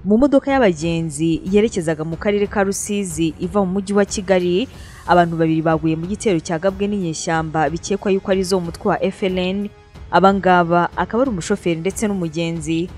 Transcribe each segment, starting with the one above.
mu modoka y'abagenzi yerekezaga mu karere ka Rusizi iva mu mujyi wa Kigali. Abantu babiri baguye mu gitero cyagabwe n'inyeshyamba bikekwa yuko ari zo umutwe wa FLN. Abangaba akaba ari umushoferi ndetse n'umugenzi.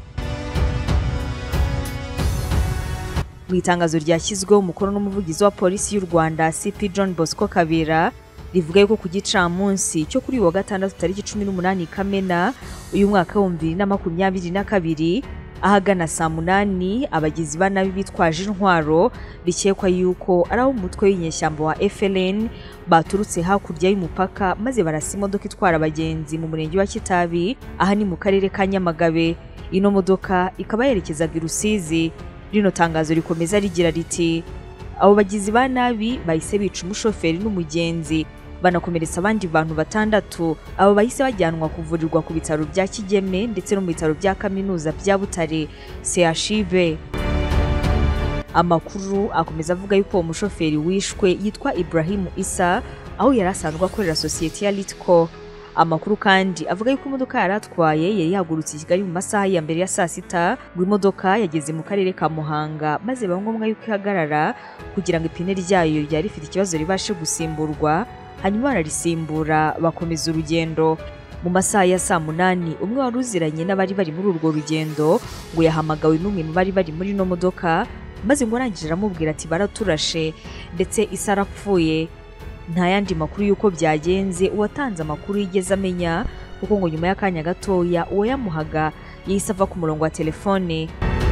Mu itangazo ryashyizweho umukono n'umuvugizi wa polisi y'u Rwanda CP John Bosco Kabera rivuga yuko ku gicamunsi cyo kuri wa gatandatu tariki 18 Kamena uyu mwaka wa 2022 ahagana saa 8 abagizi ba nabi bitwaje intwaro bikekwa yuko ari umutwe w'inyeshyamba wa FLN baturutse hakurya y'umupaka maze barasa imodoka itwara abagenzi mu murenge wa Kitabi aha ni mu karere ka Nyamagabe. Ino modoka ikaba yerekezaga i Rusizi. Rino tangazo rikomeza rigira riti abo bagizi ba nabi bahise bica umushoferi n'umugenzi banakomeretsa abandi bantu batandatu. Abo bahise bajyanwa kuvurirwa ku bitaro bya Kigeme ndetse no mu bitaro bya kaminuza bya Butare CHUB. Amakuru akomeza avuga yuko umushoferi wishwe yitwa Ibrahim Issa aho yari asanzwe akorera sosiyete ya Litco. Amakuru kandi avuga yuko imodoka yaratwaye yari yagurutse Kigali mu masaha ya mbere ya saa 6 ngo imodoka yageze mu karere ka Muhanga maze bangombwa yuko ihagarara kugira ngo ipine ryayo ryari rifite ikibazo ribashe gusimburwa. Hanyuma bararisimbura bakomeza urugendo. Mu masaha ya saa 8 umwe wari uziranye n'abari bari muri urwo rugendo ngo yahamagawe n'umwe mu bari bari muri no modoka maze ngo arangije aramubwira ati baraturashe ndetse Issa arapfuye. Nta yandi makuru yuko byagenze uwatanze amakuru yigeze amenya kuko ngo nyuma y'akanya gatoya uwo yamuhaga yahise ava ku murongo wa telefone.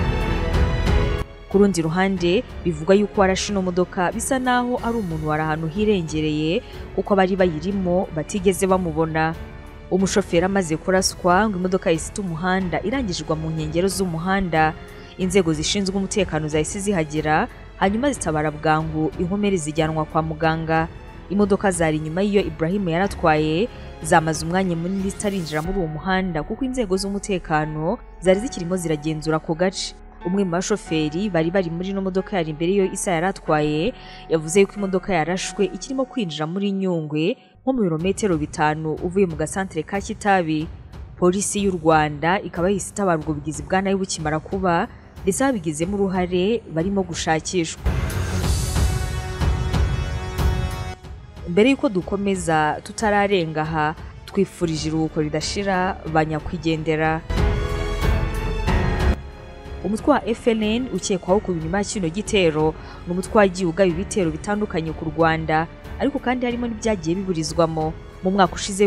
Ku rundi ruhande bivuga yuko warashe no modoka bisa naho ari umuntu wari ahantu hirengereye kuko abari bayirimo batigeze bamubona. Umushoferi amaze kuraswa ngo imodoka yisita umuhanda irangijwe mu nkengero z'umuhanda. Inzego zishinzwe umutekano zahise zihagera hanyuma zitabara bwangu inkomere zijyanwa kwa muganga. Imodoka zari inyuma y'iyo Ibrahim yaratwaye zamaze umwanya munini zitarinjira muri uwo muhanda kuko inzego z'umutekano zari zikirimo ziragenzura ko gace. Umwe mu bashoferi bari muri no modoka yari imbere yo Issa yaratwaye yavuze yuko imodoka yarashwe ikirimo kwinjira muri Nyungwe nko mu birometero 5 uvuye mu gasantere ka Kitabi. Polisi y'u Rwanda ikaba yahise itabara ubwo bugizi bwa nabi bukimara kuba ndetse ababigizemo uruhare barimo gushakishwa. Mbere yuko dukomeza tutararenga aha twifurije iruhuko ridashira banyakwigendera. Umutwe wa FLN ukekwaho ku binyuma kino gitero n'umutwe wagiye ugaba ibitero bitandukanye ku Rwanda ariko kandi harimo n'ibyagiye biburizwamo. Mu mwaka ushize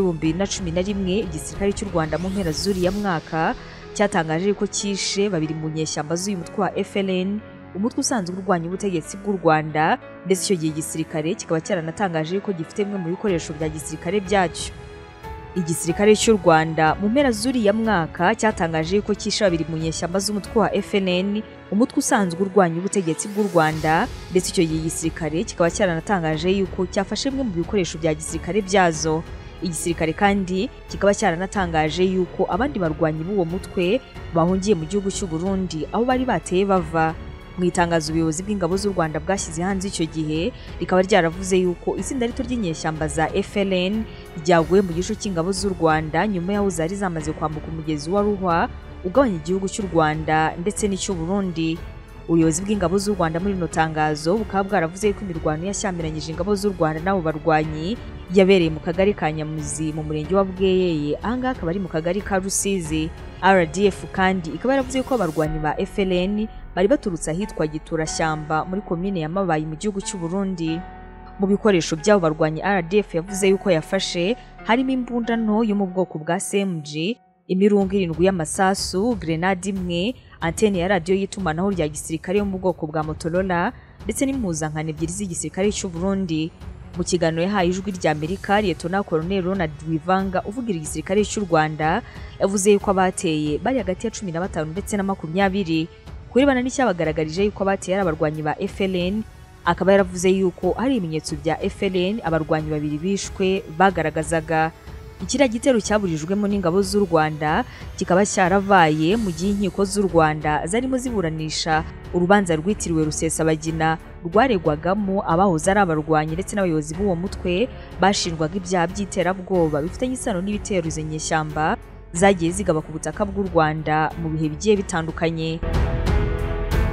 2011 igisirikare cy'u Rwanda mu mpera z'uriya mwaka cyatangaje ko kishe babiri mu nyeshyamba z'uyu mutwe wa FLN, umutwe usanzwe urwanya ubutegetsi bw'u Rwanda ndetse icyo gihe igisirikare kikaba cyaranatangaje ko gifite bimwe mu bikoresho bya gisirikare byacyo. Igisirikare cy'u Rwanda mu mpera z'uriya mwaka cyatangaje ko kishe babiri mu nyeshyamba z'umutwe wa FLN, umutwe usanzwe urwanya ubutegetsi bw'u Rwanda ndetse icyo gihe igisirikare kikaba cyaranatangaje yuko cyafashe bimwe mu bikoresho bya gisirikare byazo. Igisirikare kandi kikaba cyaranatangaje yuko abandi barwanyi b'uwo mutwe bahungiye mu gihugu cy'u Burundi aho bari bateye bava. Mu itangazo ubuyobozi bw'ingabo z'u Rwanda bwashyize hanze icyo gihe rikaba ryaravuze yuko itsinda rito ry'inyeshyamba za FLN ryaguye mu gice cy'ingabo z'u Rwanda nyuma yaho zari zamaze kwambuka umugezi wa Ruhwa ugabanya igihugu cy'u Rwanda ndetse n'icy'u Burundi. Ubuyobozi bw'ingabo z'u Rwanda muri no tangazo bukaba bwaravuze ko imirwano yashyamiranyije ingabo z'u Rwanda n'abo barwanyi yabereye mu kagari ka Nyamuzi mu murenge wa Bweyeye ahangaha akaba ari mu kagari ka Rusizi. RDF kandi ikaba yaravuze ko abarwanyi ba FLN bari baturutse ahitwa Giturashyamba muri komine ya Mabayi mu gihugu cy'u Burundi. Mu bikoresho by'abo barwanyi RDF yavuze yuko yafashe harimo imbunda nto yo mu bwoko bwa SMG, imirungo 7 y'amasasu, grenade imwe, antene ya radio y'itumanaho rya gisirikare yo mu bwoko bwa Motorola ndetse n'impuzankano 2 z'igisirikare cy'u Burundi. Mu kiganiro yahaye ijwi rya Amerika, Lieutenant Colonel Ronald Wivanga uvugira igisirikare cy'u Rwanda yavuze yuko abateye bari hagati ya 15 ndetse na 20. Kurebana n'icyabagaragarije yuko abateye ari abarwanyi ba FLN, akaba yaravuze yuko hari ibimenyetso bya FLN abarwanyi babiri bishwe bagaragazaga. Ikira gitero cyaburijwemo n'ingabo z'u Rwanda kikaba cyaravaye mu gihe inkiko z'u Rwanda zarimo ziburanisha urubanza rwitiriwe Rusesabagina rwaregwagamo abahoze ari abarwanyi ndetse n'abayobozi b'uwo mutwe bashinjwaga ibyaha by'iterabwoba bifitanye isano n'ibitero izo nyeshyamba zagiye zigaba ku butaka bw'u Rwanda mu bihe bigiye bitandukanye.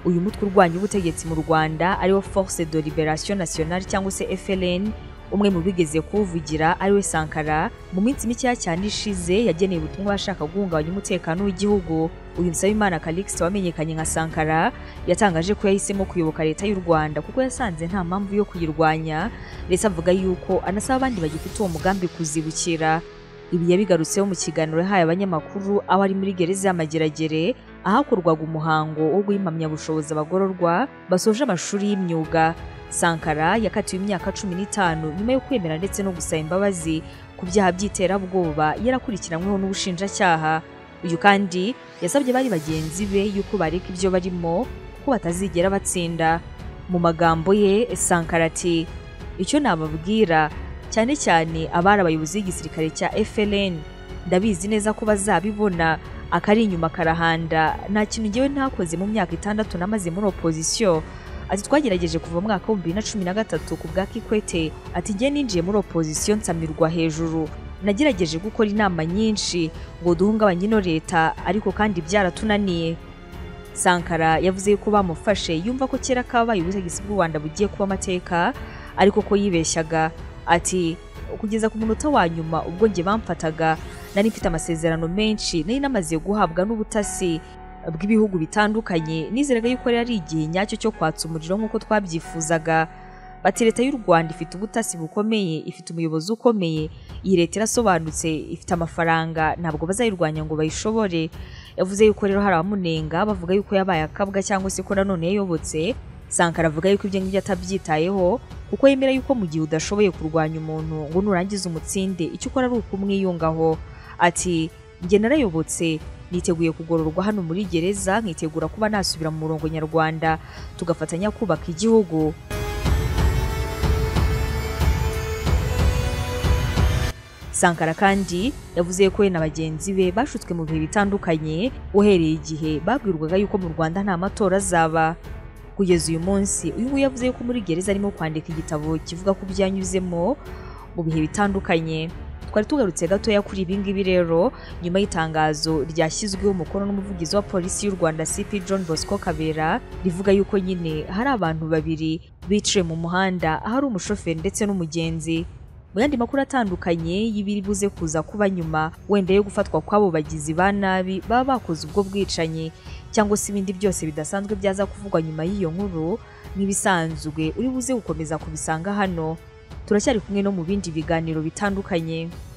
uyu mutwe urwanya ubutegetsi mu Rwanda ariwo Force de Liberation Nationale cyangwa se FLN, umwe mu bigeze kuvugira ariwe Sankara mu minsi mike cyane ishize yageneye ubutumwa bashaka guhungabanya umutekano w'igihugu. Uyu Nsabimana Calixte wamenyekanye nka Sankara yatangaje ko yahisemo kuyoboka leta y'u Rwanda kuko yasanze nta mpamvu yo kuyirwanya, ndetse avuga yuko anasaba abandi bagifite uwo mugambi kuzibukira. Ibi yabigarutseho mu kiganiro yahaye abanyamakuru aho ari muri gereza y'Amageragere ahakorwaga umuhango wo guhimamyabushobozi abagororwa basoje amashuri y'imyuga. Sankara yakatiwe imyaka 15 nyuma yo kwemera ndetse no gusaba imbabazi ku byaha by'iterabwoba yarakurikiranyweho n'ubushinjacyaha. Uyu kandi yasabye bari bagenzi be yuko bareka ibyo barimo kuko batazigera batsinda. Mu magambo ye Sankara ati, icyo nababwira cyane cyane abari abayobozi b'igisirikare cya FLN, ndabizi neza ko bazabibona akari inyuma karahanda. Nta kintu ngewe ntakoze mu myaka 6 namaze muri opposition. Ati twagerageje kuva mu mwaka wa 2013 ku bwa Kikwete. Ati ngiye ninjiye muri opposition nsamirwa hejuru, nagerageje gukora inama nyinshi ngo duhungabanye ino leta ariko kandi byaratunaniye. Sankara yavuze ko bamufashe yumva ko kera kabaye ubutegetsi bw'u Rwanda bugiye kuba amateka, ariko ko yibeshyaga. Ati kugeza ku munota wa nyuma ubwo nge bamfataga nari mfite amasezerano menshi nari namaze guhabwa n'ubutasi bw'ibihugu bitandukanye, nizeraga yuko ari igihe nyacyo cyo kwatsa umuriro nk'uko twabyifuzaga. Bati leta y'u Rwanda ifite ubutasi bukomeye, ifite umuyobozi ukomeye, iyi leta irasobanutse, ifite amafaranga, ntabwo bazayirwanya ngo bayishobore. Yavuze yuko rero hari abamunenga bavuga yuko yabaye akabwa cyangwa se ko nanone yayobotse. Sankara avuga yuko ibyo ngibyo atabyitayeho kuko yemera yuko mu gihe udashoboye kurwanya umuntu ngo nurangiza umutsinde icyo ukora ari ukumwiyungaho. Ati njye narayobotse, niteguye kugororwa hano muri gereza, nkitegura kuba nasubira mu murongo nyarwanda tugafatanya kubaka igihugu. Sankara kandi yavuze ko we na bagenzi be bashutswe mu bihe bitandukanye uhereye igihe babwirwaga yuko mu Rwanda nta matora azaba. Kugeza uyu munsi uyu nguyu yavuze ko muri gereza arimo kwandika igitabo kivuga ku byanyuzemo mu bihe bitandukanye. Twari tugarutse gatoya kuri ibi ngibi rero nyuma y'itangazo ryashyizweho umukono n'umuvugizi wa polisi y'u Rwanda CP John Bosco Kabera rivuga yuko nyine hari abantu babiri biciye mu muhanda ahari umushoferi ndetse n'umugenzi. Mu yandi makuru atandukanye y'ibiri buze kuza kuba nyuma wenda yo gufatwa kw'abo bagizi ba nabi baba bakoze ubwo bwicanyi cyangwa se ibindi byose bidasanzwe byaza kuvugwa nyuma y'iyo nkuru, n'ibisanzwe uri buze gukomeza kubisanga hano. Turacyari kumwe no mu bindi biganiro bitandukanye.